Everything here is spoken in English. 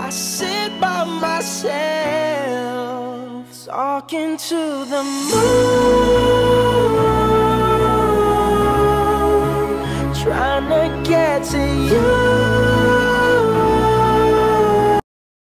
I sit by myself, talking to the moon.